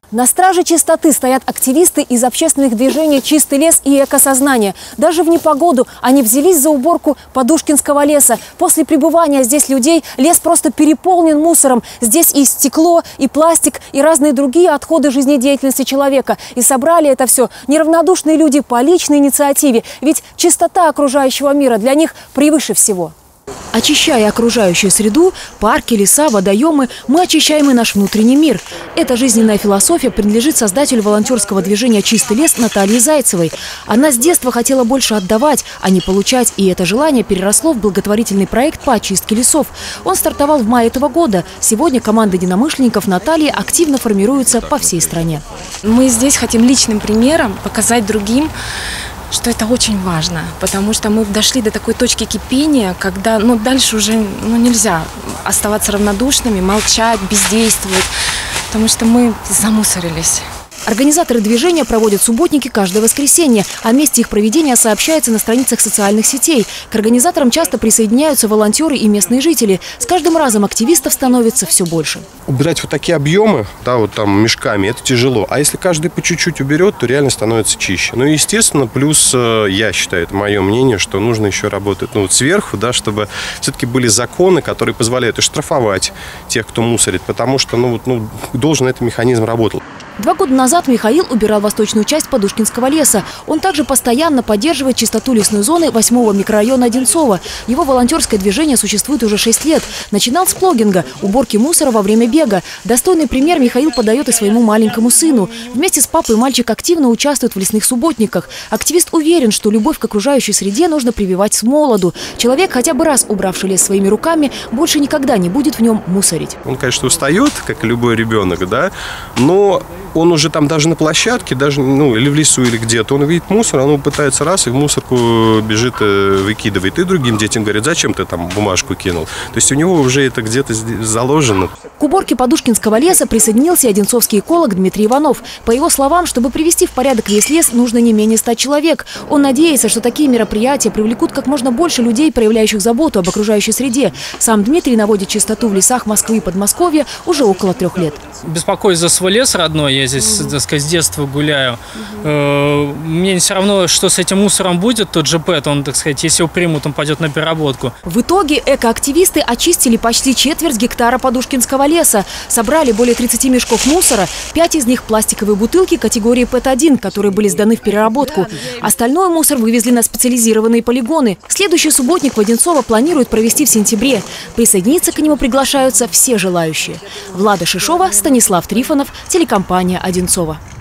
На страже чистоты стоят активисты из общественных движений «Чистый лес» и «Экосознание». Даже в непогоду они взялись за уборку Подушкинского леса. После пребывания здесь людей лес просто переполнен мусором. Здесь и стекло, и пластик, и разные другие отходы жизнедеятельности человека. И собрали это все неравнодушные люди по личной инициативе. Ведь чистота окружающего мира для них превыше всего. Очищая окружающую среду, парки, леса, водоемы, мы очищаем и наш внутренний мир. Эта жизненная философия принадлежит создателю волонтерского движения «Чистый лес» Наталье Зайцевой. Она с детства хотела больше отдавать, а не получать, и это желание переросло в благотворительный проект по очистке лесов. Он стартовал в мае этого года. Сегодня команда единомышленников Натальи активно формируется по всей стране. Мы здесь хотим личным примером показать другим, что это очень важно, потому что мы дошли до такой точки кипения, когда дальше уже нельзя оставаться равнодушными, молчать, бездействовать, потому что мы замусорились. Организаторы движения проводят субботники каждое воскресенье. О месте их проведения сообщается на страницах социальных сетей. К организаторам часто присоединяются волонтеры и местные жители. С каждым разом активистов становится все больше. Убирать вот такие объемы, вот там мешками, это тяжело. А если каждый по чуть-чуть уберет, то реально становится чище. Ну и, естественно, плюс, я считаю, это мое мнение, что нужно еще работать сверху, чтобы все-таки были законы, которые позволяют и штрафовать тех, кто мусорит, потому что должен этот механизм работать. 2 года назад Михаил убирал восточную часть Подушкинского леса. Он также постоянно поддерживает чистоту лесной зоны 8-го микрорайона Одинцово. Его волонтерское движение существует уже 6 лет. Начинал с плогинга – уборки мусора во время бега. Достойный пример Михаил подает и своему маленькому сыну. Вместе с папой мальчик активно участвует в лесных субботниках. Активист уверен, что любовь к окружающей среде нужно прививать с молоду. Человек, хотя бы раз убравший лес своими руками, больше никогда не будет в нем мусорить. Он, конечно, устает, как и любой ребенок, но он уже там даже на площадке, даже или в лесу, или где-то, он видит мусор, он пытается раз и в мусорку бежит, выкидывает. И другим детям говорит: зачем ты там бумажку кинул? То есть у него уже это где-то заложено. К уборке Подушкинского леса присоединился одинцовский эколог Дмитрий Иванов. По его словам, чтобы привести в порядок весь лес, нужно не менее 100 человек. Он надеется, что такие мероприятия привлекут как можно больше людей, проявляющих заботу об окружающей среде. Сам Дмитрий наводит чистоту в лесах Москвы и Подмосковья уже около 3 лет. Беспокоюсь за свой лес родной. Я здесь, так сказать, с детства гуляю. Мне все равно, что с этим мусором будет, тот ЖП, он, так сказать, если его примут, он пойдет на переработку. В итоге экоактивисты очистили почти четверть гектара Подушкинского леса. Собрали более 30 мешков мусора, 5 из них пластиковые бутылки категории ПЭТ-1, которые были сданы в переработку. Остальной мусор вывезли на специализированные полигоны. Следующий субботник в Одинцово планируют провести в сентябре. Присоединиться к нему приглашаются все желающие. Влада Шишова, Станислав Трифонов, телекомпания «Одинцово».